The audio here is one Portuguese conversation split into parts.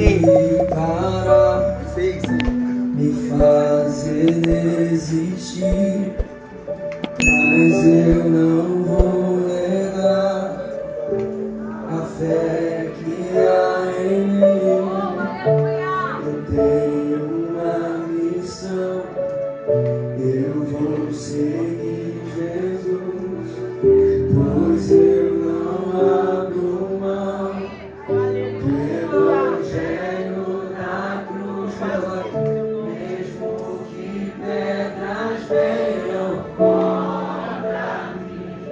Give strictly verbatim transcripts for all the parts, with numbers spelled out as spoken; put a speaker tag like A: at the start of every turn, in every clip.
A: me parar, me fazer desistir, mas eu não vou negar a fé que há em mim. Eu tenho uma missão, eu vou seguir Jesus, pois eu não abro mão do Evangelho da cruz, mesmo que pedras venham contra mim,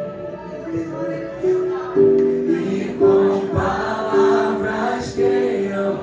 A: e com palavras queiram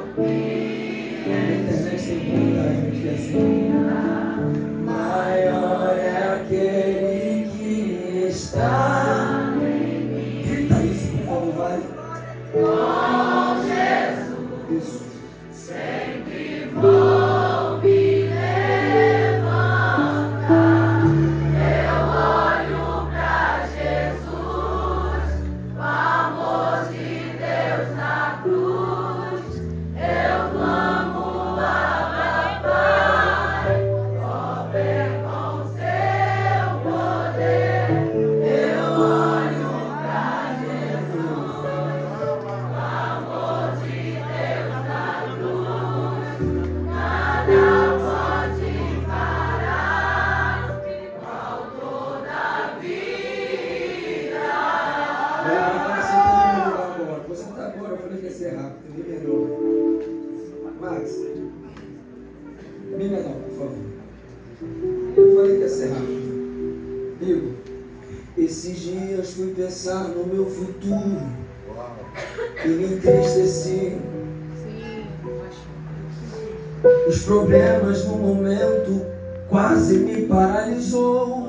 A: maior é aquele que está em mim. Grita isso, por favor, vai. Com Jesus, isso. Sempre vou me levantar. Eu olho pra Jesus, o amor de Deus na cruz. Eu clamo a Pai, cobre com seu poder. Eu olho pra Jesus, o amor de Deus na cruz. Nada pode parar o autor da vida.
B: Você está agora, eu falei que ia ser rápido, me perdoa. Max, me menor, por favor. Eu falei que ia ser rápido. Digo, esses dias fui pensar no meu futuro e me entristeci. Os problemas no momento quase me paralisou.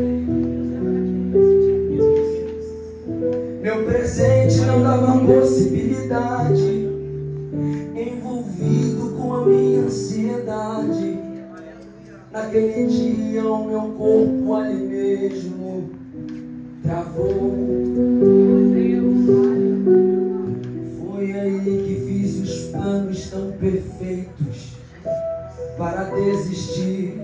B: Meu presente não dava possibilidade, envolvido com a minha ansiedade. Naquele dia o meu corpo ali mesmo travou. Foi aí que fiz os planos tão perfeitos para desistir.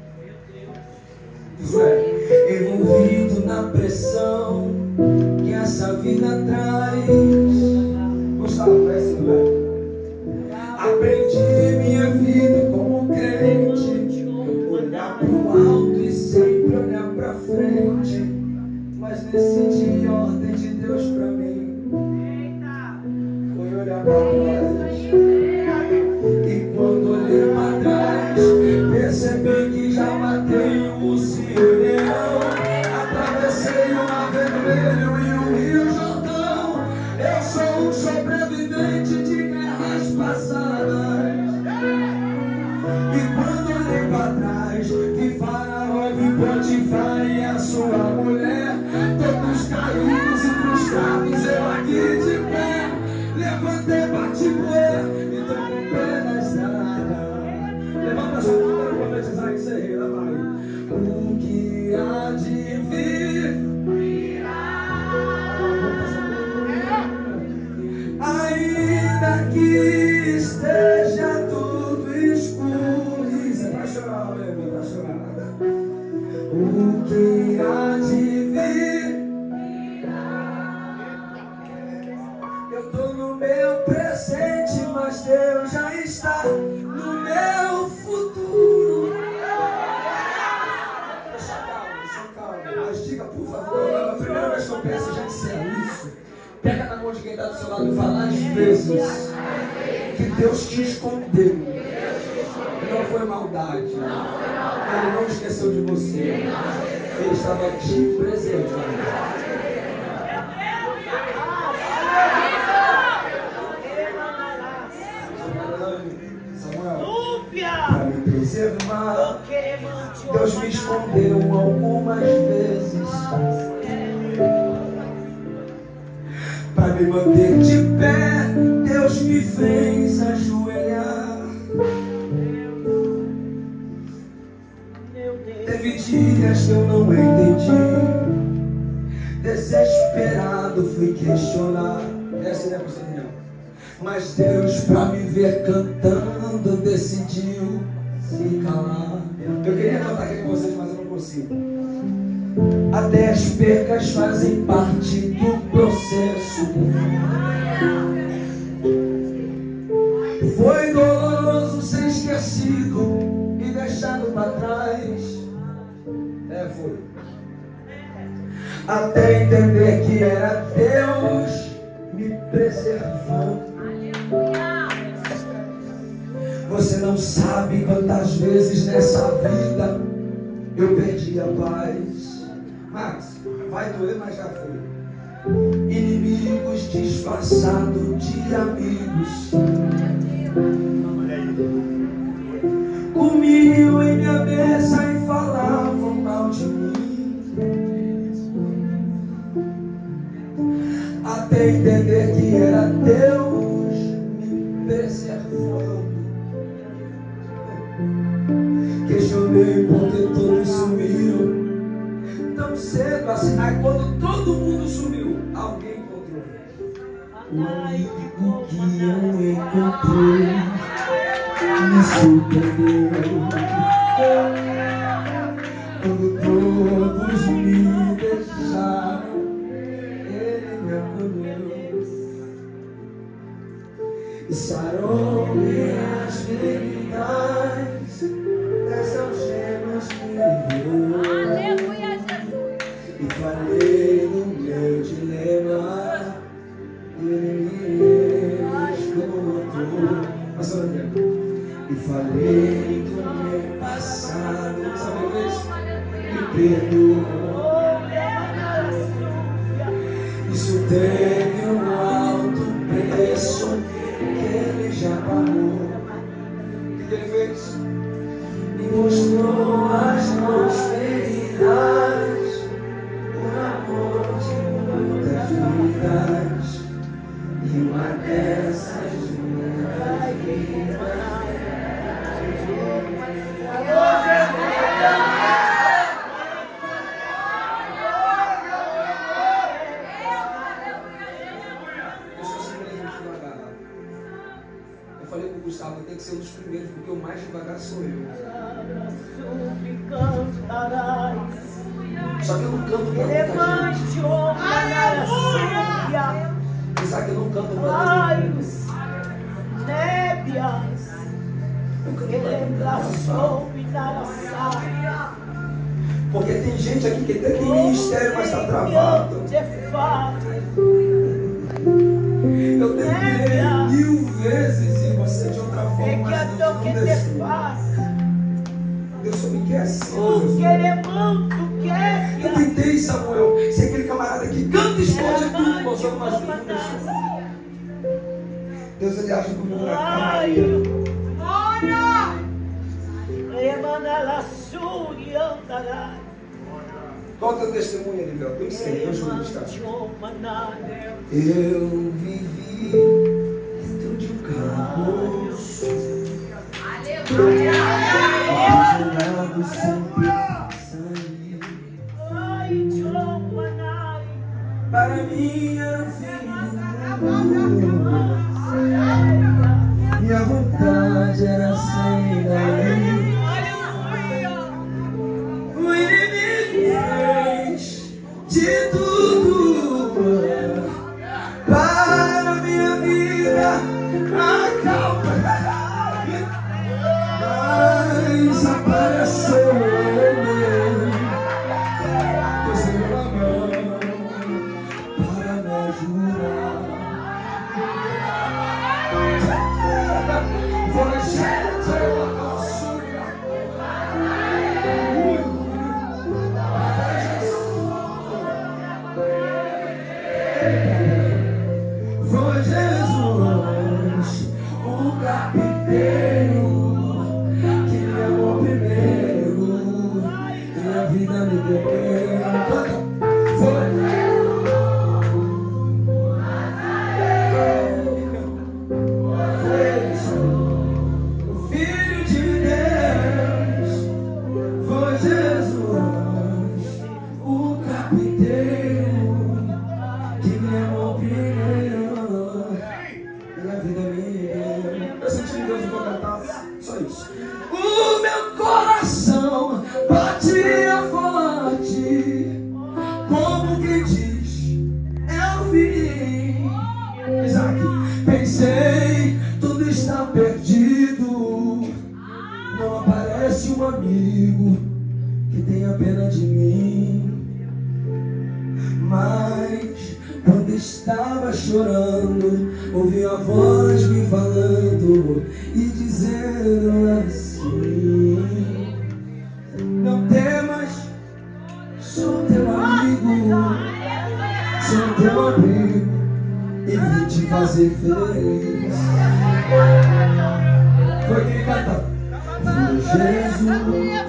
B: Isso é, envolvido na pressão que essa vida traz. Gustavo, parece velho. Aprendi minha vida como crente, olhar pro alto e sempre olhar pra frente. Mas nesse dia a ordem de Deus pra mim foi olhar pra trás. E quando olhei pra trás, percebi que já matei o Sireão. Atravessei o Mar Vermelho e o Rio Jordão. Eu sou um sobrevivente de guerras passadas. E quando olhei pra trás, vi Faraó, vi Potifar e a sua mulher, todos caídos e frustrados, eu aqui de pé. Levantei, bati poeira e tô com pé na estrada. Levanta a sua mão para profetizar isso aí, lá vai. O que há de vir ainda que esteja tudo escuro. Você vai chorar, meu, vai chorar. O que há de vir, eu tô no meu presente, mas Deus já está no meu futuro. Deixa calma, deixa calma. Mas diga, por favor, a primeira vez que eu penso, já disseram isso. Pega na mão de quem está do seu lado e fala às vezes que Deus te escondeu. Não foi maldade. Ele não esqueceu de você. Ele estava te presente. Para me preservar, Deus me escondeu algumas vezes. Para me manter de pé, Deus me fez ajoelhar. Teve dias que eu não entendi, desesperado fui questionar. Essa é a procedimento. Mas Deus, para me ver cantando, decidiu se calar. Eu queria cantar aqui com vocês, mas eu não consigo. Até as percas fazem parte do processo. Foi doloroso ser esquecido e deixado para trás. É, foi. Até entender que era Deus me preservando. Você não sabe quantas vezes nessa vida eu perdi a paz. Mas vai doer, mas já foi. Inimigos disfarçados de amigos comiam em minha mesa e falavam mal de mim. Até entender que era Deus me preservando. Questionei porque todos sumiram tão cedo assim. Aí quando todo mundo sumiu, alguém encontrou. O amigo que eu encontrei me surpreendeu. Quando todos me deixaram, ele me acolheu e sarou minhas feridas, das algemas me livrou.
A: Aleluia, Jesus.
B: E falei do meu dilema, ele me escutou. Pastor André. E falei do meu passado, sabe uma vez? Me perdoou. Isso teve um alto preço que ele já pagou. O que ele fez? Me mostrou as mãos feridas, o amor de muitas vidas, e uma dessas muitas vidas. Eu falei com o Gustavo, tem que ser um dos primeiros, porque o mais devagar sou eu. Só que eu não canto pra muita gente. Você sabe que eu não canto pra muita gente. Porque tem gente aqui que até tem ministério, mas está travado. Eu tentei mil vezes e você de outra forma, mas Deus não deixou. Deus só me quer assim. Eu tentei, Samuel, ser aquele camarada que canta e explode tudo, mostrando mais Deus não deixou. Deus, ele age comigo na calmaria. Qual é o teu testemunho, Elivel? Eu sei, eu juro que está. Eu vivi dentro de um calabouço. Aleluia! Imaginado sempre sair. Para mim era o fim do mundo. E a vontade era sair daí. O inimigo fez de tudo para minha vida acalmar, mas apareceu ele, puseram a mão para me ajudar. Foi gente foi Jesus, o carpinteiro, que me amou primeiro, e a vida me deu. Foi Jesus, o Filho de Deus. Foi Jesus, o carpinteiro, que me amou primeiro, e a vida amigo que tenha pena de mim, mas quando estava chorando, ouvi a voz me falando e dizendo assim: não temas, sou teu amigo, sou teu amigo e vim te fazer feliz. Foi quem canta? Foi Jesus.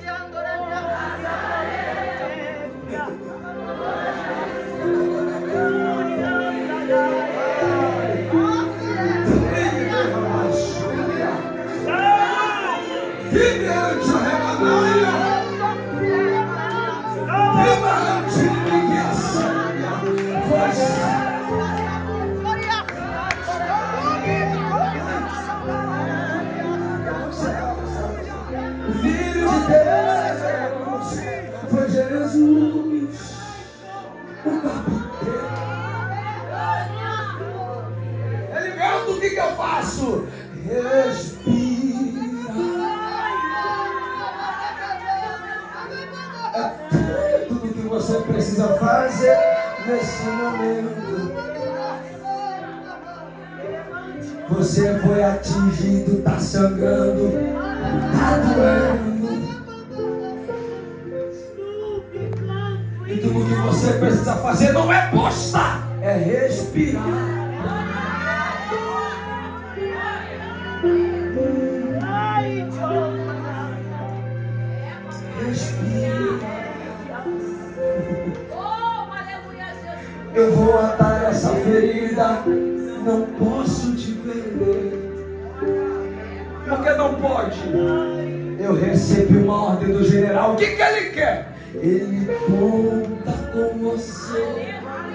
B: Foi Jesus, o carpinteiro. Ele pergunta o que, que eu faço? Respira. É tudo que você precisa fazer nesse momento. Você foi atingido, tá sangrando, tá doendo. E tudo que você precisa fazer não é postar, é respirar. Respira. Eu vou atar essa ferida, não posso te perder. Por que não pode? Eu recebi uma ordem do general. O que, que ele quer? Ele conta com você.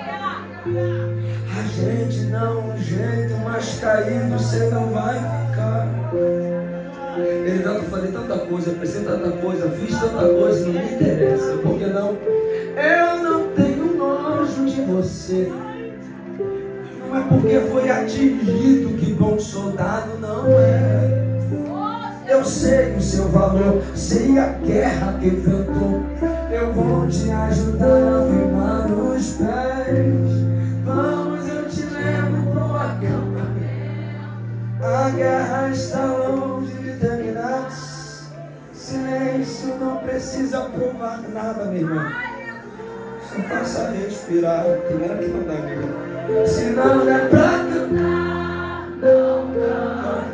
B: A gente não um jeito mais caído, você não vai ficar. Ele não, eu falei tanta coisa, pensei tanta coisa, fiz tanta coisa, não me interessa. Por que não? Eu não tenho nojo de você. Não é porque foi atingido que bom soldado não é. Eu sei o seu valor, sei a guerra que enfrentou. Eu vou te ajudar a firmar os pés. Vamos, eu te levo pro acampamento. A guerra está longe de terminar. Silêncio, não precisa provar nada, meu irmão. Só faça respirar. Primeiro que não dá, amigo. Se não é pra cantar, não canta.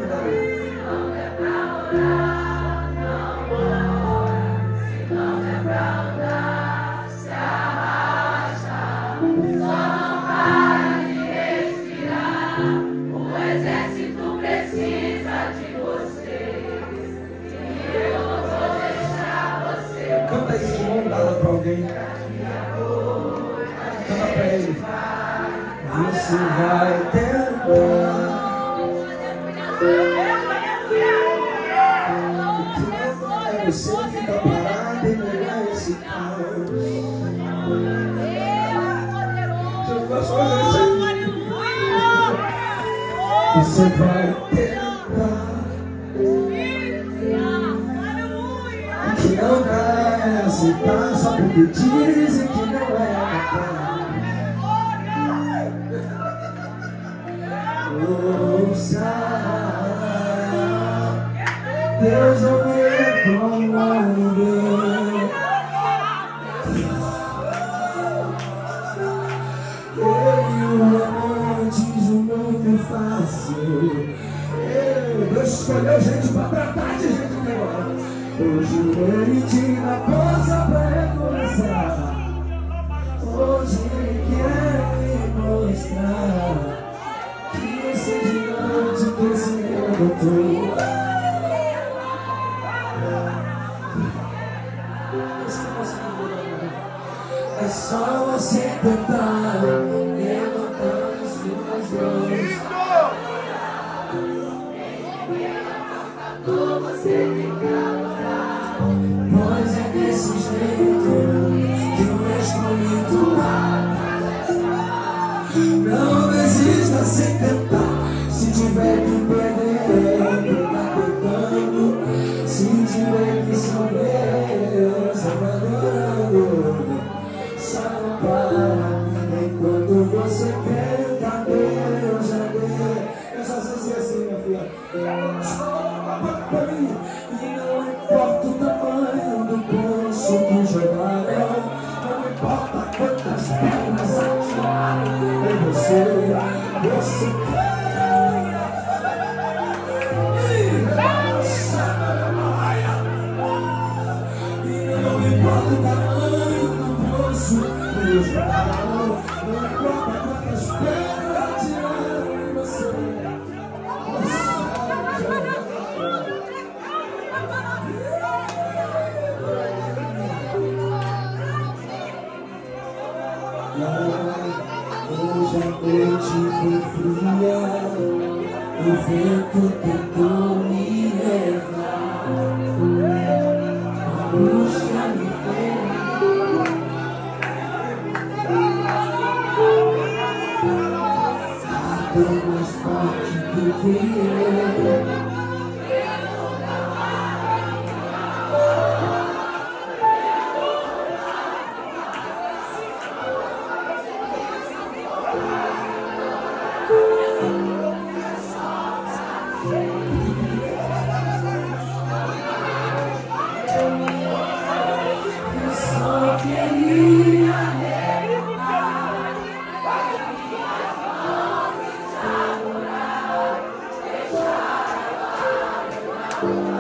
B: Canta isso de mão dada pra alguém. Canta pra ele. Você vai tentar. É você fica parado e olhar esse caos. Você vai tentar. Que não vai aceitar só porque dizem que não é capaz. Ouça, Deus não me comandou. Eu e o amante de um mundo fácil. Deus escolheu gente pra tratar de gente melhor. Hoje ele tira a força pra recomeçar. Hoje ele quer me mostrar que esse gigante que se levantou. É só você tentar levantando suas mãos. Você tem que adorar. Pois é desse jeito que eu escolhi tua. Não desista sem tentar. Se tiver que perder, tá tentando. Se tiver que sofrer. assim, minha filha. Pra mim. E não importa o tamanho do poço que jogaram, não importa quantas pernas atiraram em você, você quer. E não importa o tamanho do poço que jogaram, não importa quantas pernas atiraram em você. Hoje a noite foi fria, o vento tentou me levar, a angústia me feriu, a dor mais forte do que eu.
A: Oh,